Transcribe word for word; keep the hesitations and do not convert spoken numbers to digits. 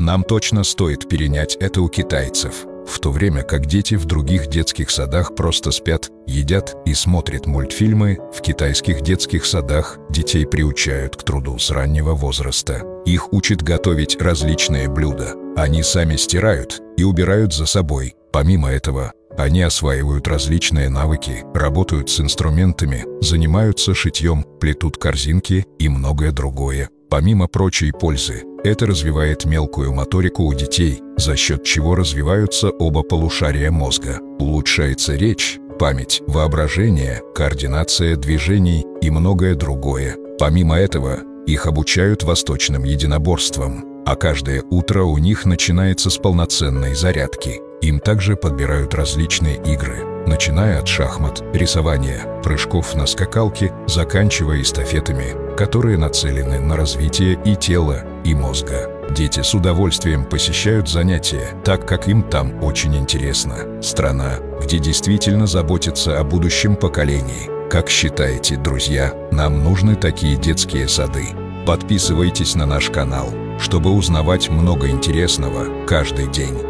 Нам точно стоит перенять это у китайцев. В то время как дети в других детских садах просто спят, едят и смотрят мультфильмы, в китайских детских садах детей приучают к труду с раннего возраста. Их учат готовить различные блюда. Они сами стирают и убирают за собой. Помимо этого, они осваивают различные навыки, работают с инструментами, занимаются шитьем, плетут корзинки и многое другое. Помимо прочей пользы, это развивает мелкую моторику у детей, за счет чего развиваются оба полушария мозга. Улучшается речь, память, воображение, координация движений и многое другое. Помимо этого, их обучают восточным единоборствам, а каждое утро у них начинается с полноценной зарядки. Им также подбирают различные игры, начиная от шахмат, рисования, прыжков на скакалке, заканчивая эстафетами, которые нацелены на развитие и тела, и мозга. Дети с удовольствием посещают занятия, так как им там очень интересно. Страна, где действительно заботятся о будущем поколении. Как считаете, друзья, нам нужны такие детские сады? Подписывайтесь на наш канал, чтобы узнавать много интересного каждый день.